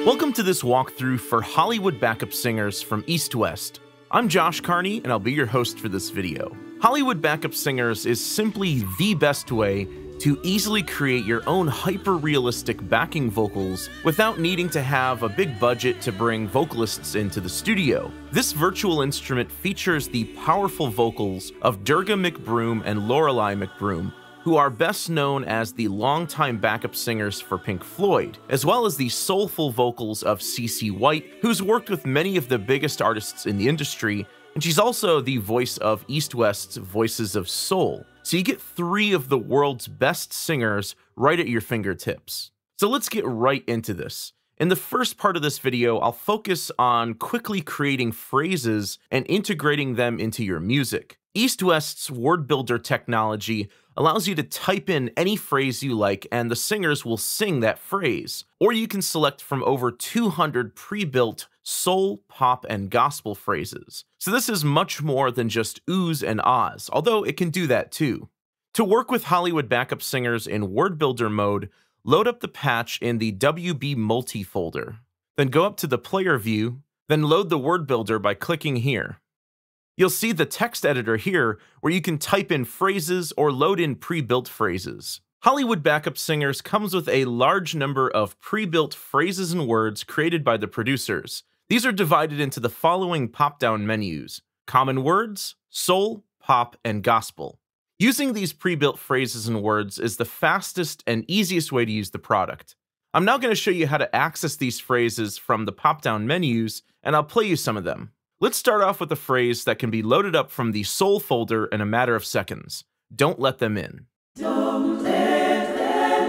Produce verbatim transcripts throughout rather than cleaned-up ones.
Welcome to this walkthrough for Hollywood backup singers from EastWest. I'm Josh Carney, and I'll be your host for this video. Hollywood backup singers is simply the best way to easily create your own hyper-realistic backing vocals without needing to have a big budget to bring vocalists into the studio. This virtual instrument features the powerful vocals of Durga McBroom and Lorelei McBroom, who are best known as the longtime backup singers for Pink Floyd, as well as the soulful vocals of C C White, who's worked with many of the biggest artists in the industry, and she's also the voice of EastWest's Voices of Soul. So you get three of the world's best singers right at your fingertips. So let's get right into this. In the first part of this video, I'll focus on quickly creating phrases and integrating them into your music. EastWest's word builder technology allows you to type in any phrase you like and the singers will sing that phrase. Or you can select from over two hundred pre-built soul, pop, and gospel phrases. So this is much more than just oohs and ahs, although it can do that too. To work with Hollywood backup singers in word builder mode, load up the patch in the W B Multi folder. Then go up to the player view, then load the word builder by clicking here. You'll see the text editor here where you can type in phrases or load in pre-built phrases. Hollywood backup singers comes with a large number of pre-built phrases and words created by the producers. These are divided into the following pop-down menus: common words, soul, pop, and gospel. Using these pre-built phrases and words is the fastest and easiest way to use the product. I'm now going to show you how to access these phrases from the pop-down menus, and I'll play you some of them. Let's start off with a phrase that can be loaded up from the soul folder in a matter of seconds. Don't let them in. Don't let them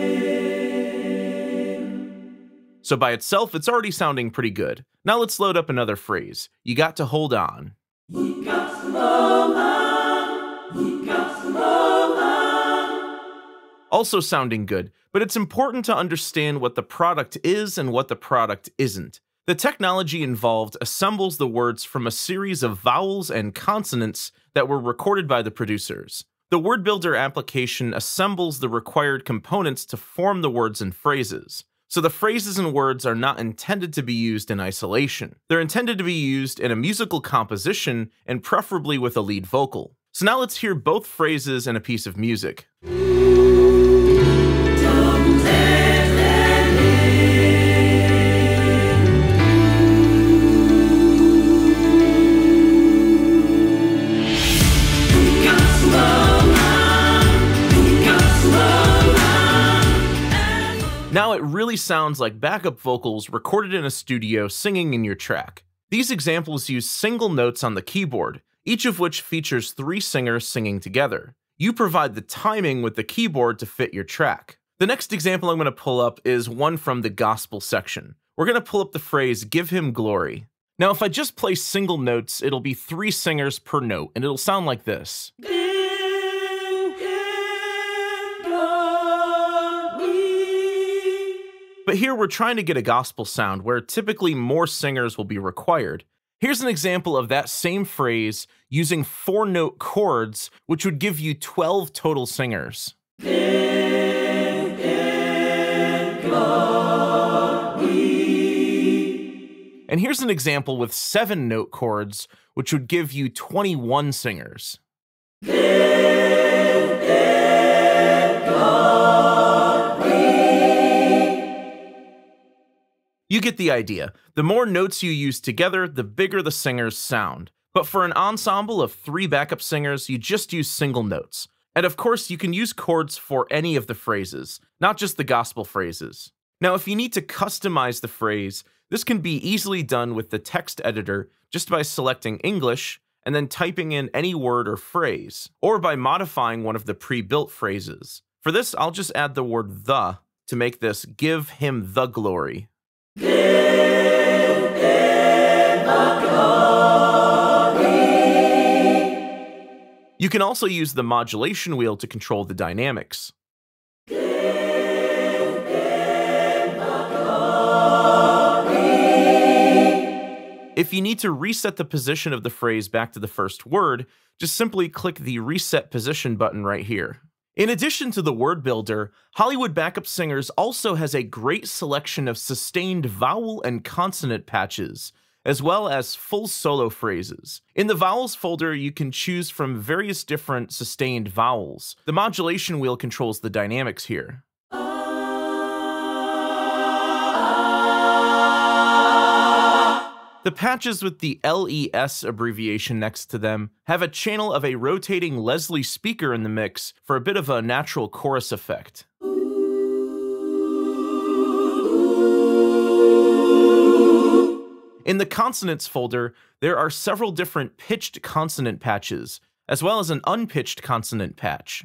in. So by itself, it's already sounding pretty good. Now let's load up another phrase. You got to hold on. You got to hold on. You got to hold on. Also sounding good, but it's important to understand what the product is and what the product isn't. The technology involved assembles the words from a series of vowels and consonants that were recorded by the producers. The word builder application assembles the required components to form the words and phrases. So the phrases and words are not intended to be used in isolation. They're intended to be used in a musical composition and preferably with a lead vocal. So now let's hear both phrases and a piece of music. Don't let them in. You got to hold on. You got to hold on. Now it really sounds like backup vocals recorded in a studio singing in your track. These examples use single notes on the keyboard, each of which features three singers singing together. You provide the timing with the keyboard to fit your track. The next example I'm going to pull up is one from the gospel section. We're going to pull up the phrase, "Give him glory." Now if I just play single notes, it'll be three singers per note, and it'll sound like this. Give him glory. But here we're trying to get a gospel sound where typically more singers will be required. Here's an example of that same phrase using four-note chords, which would give you twelve total singers. Give him glory. And here's an example with seven-note chords, which would give you twenty-one singers. Give him glory. You get the idea. The more notes you use together, the bigger the singers sound. But for an ensemble of three backup singers, you just use single notes. And of course, you can use chords for any of the phrases, not just the gospel phrases. Now, if you need to customize the phrase, this can be easily done with the text editor just by selecting English and then typing in any word or phrase, or by modifying one of the pre-built phrases. For this, I'll just add the word "the" to make this "give him the glory." Give him the glory. You can also use the modulation wheel to control the dynamics. Give him the glory. If you need to reset the position of the phrase back to the first word, just simply click the Reset Position button right here. In addition to the word builder, Hollywood Backup Singers also has a great selection of sustained vowel and consonant patches, as well as full solo phrases. In the vowels folder, you can choose from various different sustained vowels. The modulation wheel controls the dynamics here. The patches with the L E S abbreviation next to them have a channel of a rotating Leslie speaker in the mix for a bit of a natural chorus effect. In the consonants folder, there are several different pitched consonant patches, as well as an unpitched consonant patch.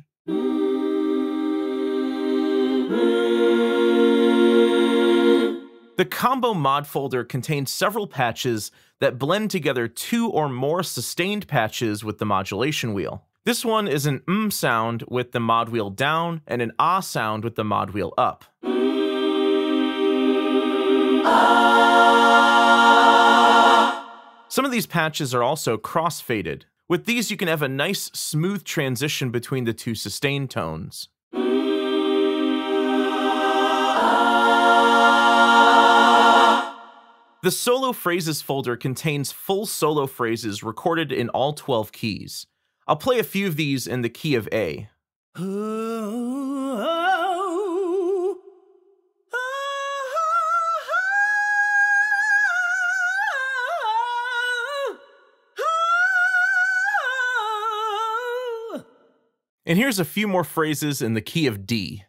The Combo Mod folder contains several patches that blend together two or more sustained patches with the modulation wheel. This one is an M sound with the mod wheel down and an Ah sound with the mod wheel up. Some of these patches are also cross-faded. With these, you can have a nice, smooth transition between the two sustained tones. The Solo Phrases folder contains full solo phrases recorded in all twelve keys. I'll play a few of these in the key of A. And here's a few more phrases in the key of D.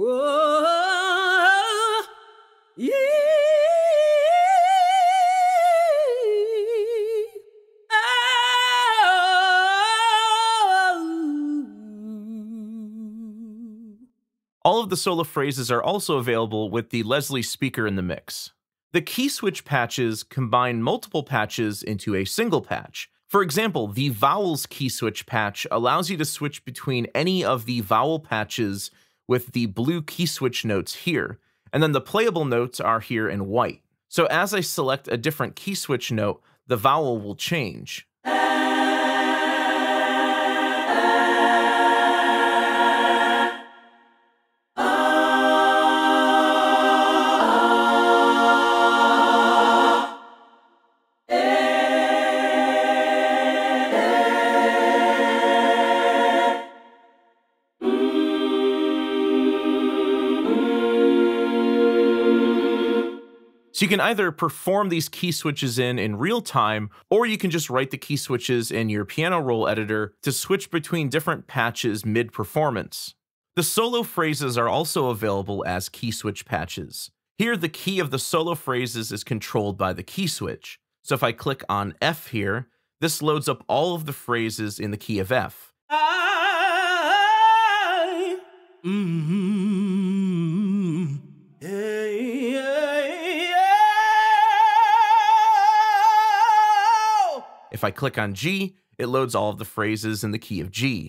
All of the solo phrases are also available with the Leslie speaker in the mix. The key switch patches combine multiple patches into a single patch. For example, the vowels key switch patch allows you to switch between any of the vowel patches with the blue key switch notes here, and then the playable notes are here in white. So as I select a different key switch note, the vowel will change. So you can either perform these key switches in in real time, or you can just write the key switches in your piano roll editor to switch between different patches mid-performance. The solo phrases are also available as key switch patches. Here, the key of the solo phrases is controlled by the key switch. So if I click on F here, this loads up all of the phrases in the key of F. I, mm-hmm, hey, hey, hey. If I click on G, it loads all of the phrases in the key of G.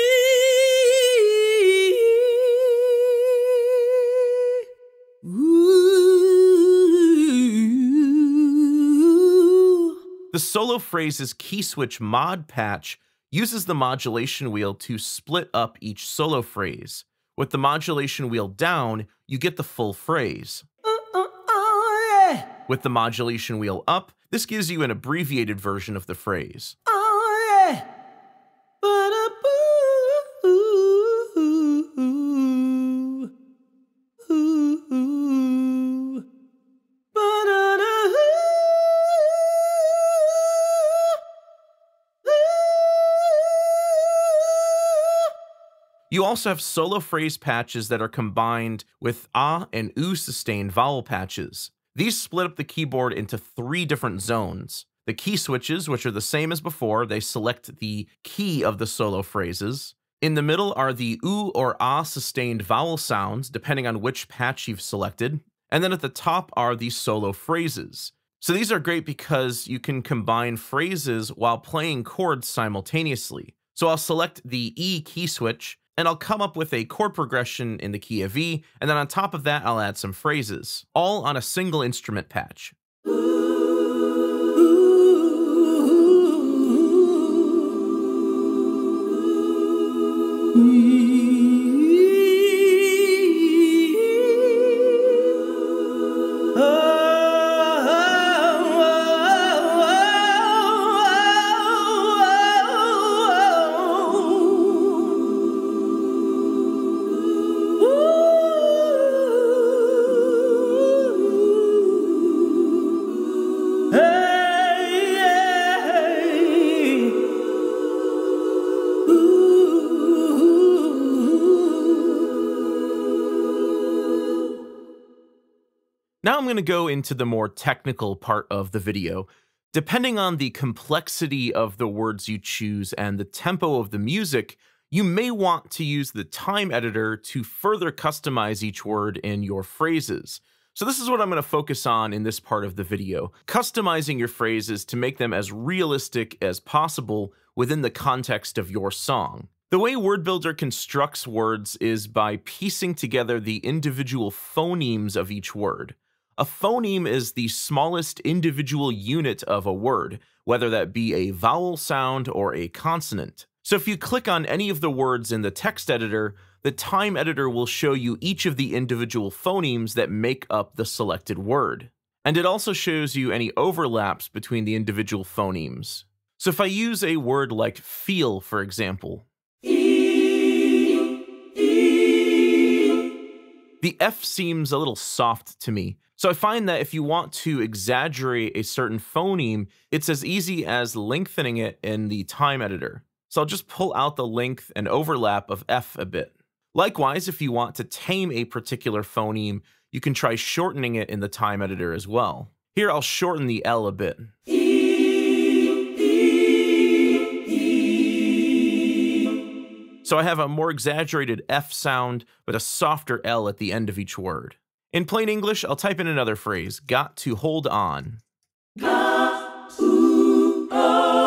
The solo phrases key switch mod patch uses the modulation wheel to split up each solo phrase. With the modulation wheel down, you get the full phrase. Uh, uh, oh, yeah. With the modulation wheel up, this gives you an abbreviated version of the phrase. Oh, yeah. You also have solo phrase patches that are combined with ah and oo sustained vowel patches. These split up the keyboard into three different zones. The key switches, which are the same as before, they select the key of the solo phrases. In the middle are the oo or ah sustained vowel sounds, depending on which patch you've selected. And then at the top are the solo phrases. So these are great because you can combine phrases while playing chords simultaneously. So I'll select the E key switch, and I'll come up with a chord progression in the key of E, and then on top of that, I'll add some phrases, all on a single instrument patch. Ooh. Now I'm going to go into the more technical part of the video. Depending on the complexity of the words you choose and the tempo of the music, you may want to use the time editor to further customize each word in your phrases. So this is what I'm going to focus on in this part of the video, customizing your phrases to make them as realistic as possible within the context of your song. The way Word Builder constructs words is by piecing together the individual phonemes of each word. A phoneme is the smallest individual unit of a word, whether that be a vowel sound or a consonant. So if you click on any of the words in the text editor, the time editor will show you each of the individual phonemes that make up the selected word. And it also shows you any overlaps between the individual phonemes. So if I use a word like feel, for example, E, E. the F seems a little soft to me. So I find that if you want to exaggerate a certain phoneme, it's as easy as lengthening it in the time editor. So I'll just pull out the length and overlap of F a bit. Likewise, if you want to tame a particular phoneme, you can try shortening it in the time editor as well. Here I'll shorten the L a bit. E, E, E. So I have a more exaggerated F sound, but a softer L at the end of each word. In plain English, I'll type in another phrase, got to hold on. Got to hold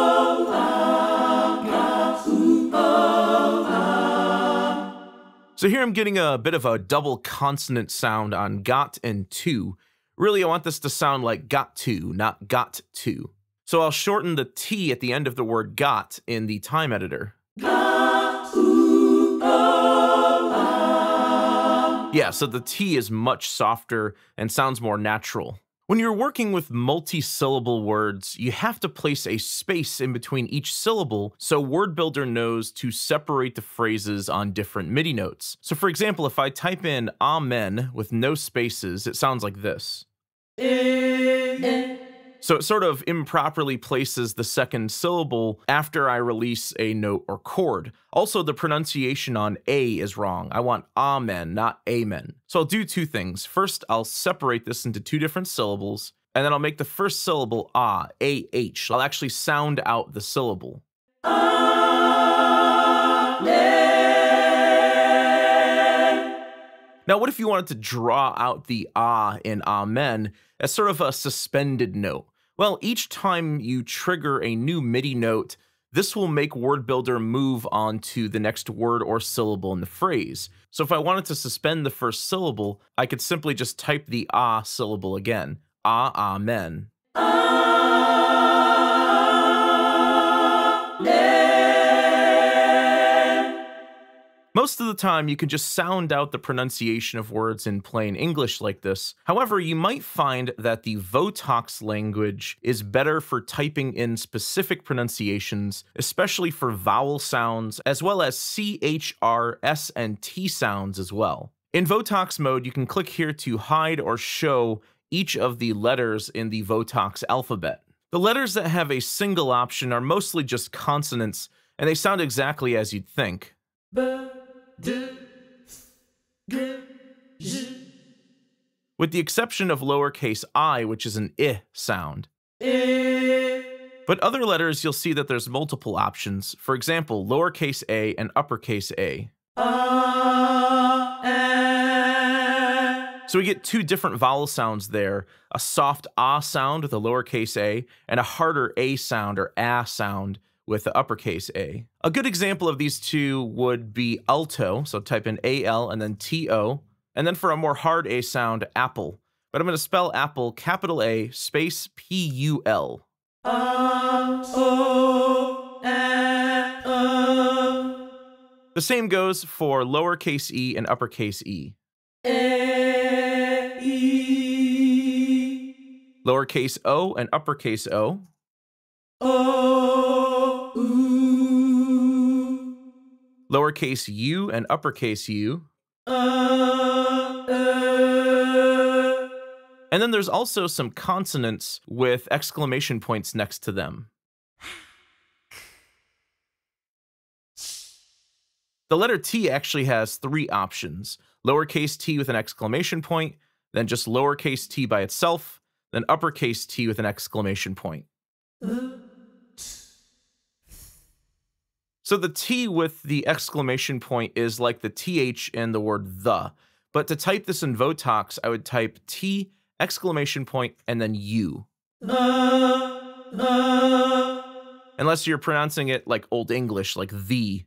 on, got to hold on. So here I'm getting a bit of a double consonant sound on got and to. Really, I want this to sound like got to, not got to. So I'll shorten the T at the end of the word got in the time editor. Got to hold on. Yeah, so the T is much softer and sounds more natural. When you're working with multi-syllable words, you have to place a space in between each syllable so Word Builder knows to separate the phrases on different MIDI notes. So for example, if I type in amen with no spaces, it sounds like this. Amen. So it sort of improperly places the second syllable after I release a note or chord. Also, the pronunciation on A is wrong. I want amen, not amen. So I'll do two things. First, I'll separate this into two different syllables, and then I'll make the first syllable ah, A H. I'll actually sound out the syllable. Amen. Now, what if you wanted to draw out the ah in amen as sort of a suspended note? Well, each time you trigger a new MIDI note, this will make Word Builder move on to the next word or syllable in the phrase. So if I wanted to suspend the first syllable, I could simply just type the ah syllable again. Ah, amen. Amen. Most of the time, you can just sound out the pronunciation of words in plain English like this. However, you might find that the Votox language is better for typing in specific pronunciations, especially for vowel sounds, as well as C, H, R, S, and T sounds as well. In Votox mode, you can click here to hide or show each of the letters in the Votox alphabet. The letters that have a single option are mostly just consonants, and they sound exactly as you'd think. B, D, G, J. With the exception of lowercase I, which is an I sound. E. But other letters, you'll see that there's multiple options. For example, lowercase a and uppercase a. A, N. So we get two different vowel sounds there, a soft ah sound with a lowercase a, and a harder a sound or ah sound with the uppercase A. A good example of these two would be alto, so type in A L and then T O, and then for a more hard A sound, apple. But I'm going to spell apple, capital A, space P U L. A, O, N, O. The same goes for lowercase e and uppercase e. A, E. Lowercase o and uppercase o. O, U. Lowercase u and uppercase u. Uh, uh. And then there's also some consonants with exclamation points next to them. The letter T actually has three options: lowercase t with an exclamation point, then just lowercase t by itself, then uppercase T with an exclamation point. So the T with the exclamation point is like the T H in the word the, but to type this in Votox, I would type T, exclamation point, and then U. Unless you're pronouncing it like Old English, like the.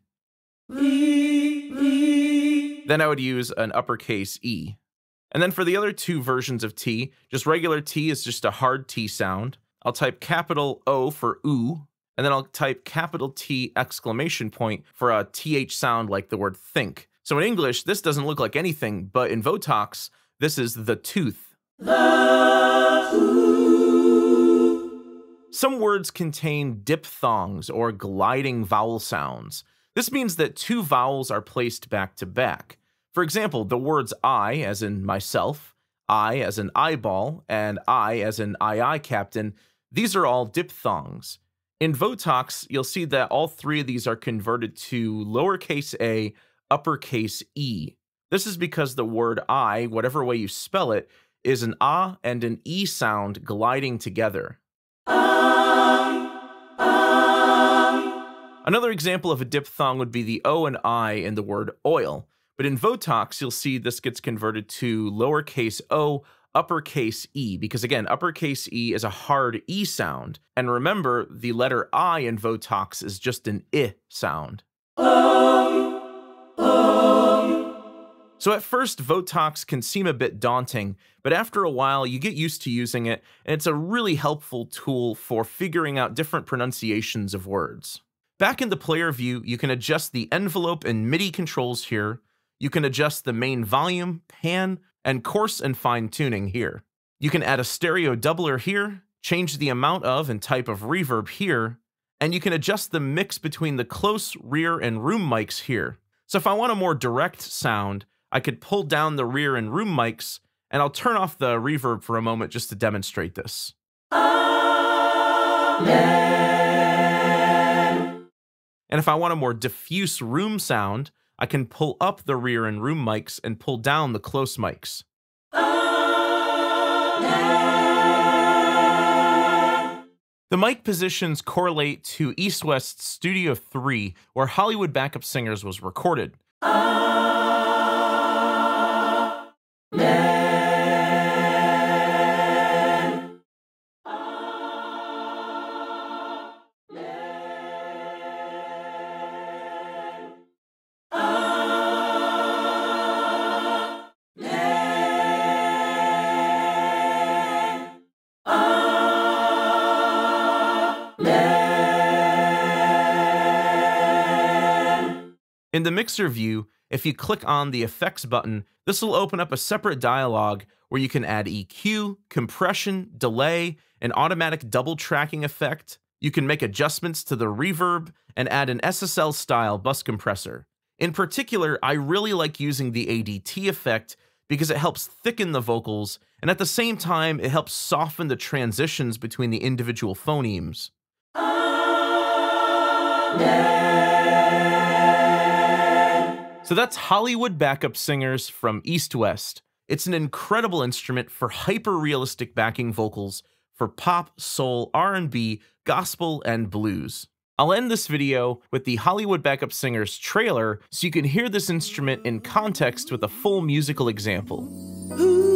Then I would use an uppercase E. And then for the other two versions of T, just regular T is just a hard T sound. I'll type capital O for oo, and then I'll type capital T exclamation point for a T H sound like the word think. So in English, this doesn't look like anything, but in Votox, this is the tooth. The tooth. Some words contain diphthongs or gliding vowel sounds. This means that two vowels are placed back to back. For example, the words I as in myself, I as in eyeball, and I as in aye aye captain, these are all diphthongs. In Votox, you'll see that all three of these are converted to lowercase a, uppercase E. This is because the word I, whatever way you spell it, is an ah and an E sound gliding together. I, I. Another example of a diphthong would be the O and I in the word oil. But in Votox, you'll see this gets converted to lowercase o, uppercase E, because again, uppercase E is a hard E sound. And remember, the letter I in Votox is just an I sound. Oh, oh. So at first, Votox can seem a bit daunting, but after a while, you get used to using it, and it's a really helpful tool for figuring out different pronunciations of words. Back in the player view, you can adjust the envelope and MIDI controls here. You can adjust the main volume, pan, and coarse and fine tuning here. You can add a stereo doubler here, change the amount of and type of reverb here, and you can adjust the mix between the close, rear, and room mics here. So if I want a more direct sound, I could pull down the rear and room mics, and I'll turn off the reverb for a moment just to demonstrate this. Amen. And if I want a more diffuse room sound, I can pull up the rear and room mics and pull down the close mics. Amen. The mic positions correlate to EastWest Studio three, where Hollywood Backup Singers was recorded. Amen. In the mixer view, if you click on the effects button, this will open up a separate dialog where you can add E Q, compression, delay, an automatic double tracking effect. You can make adjustments to the reverb and add an S S L style bus compressor. In particular, I really like using the A D T effect because it helps thicken the vocals, and at the same time, it helps soften the transitions between the individual phonemes. So that's Hollywood Backup Singers from EastWest. It's an incredible instrument for hyper-realistic backing vocals for pop, soul, R and B, gospel, and blues. I'll end this video with the Hollywood Backup Singers trailer so you can hear this instrument in context with a full musical example. Ooh.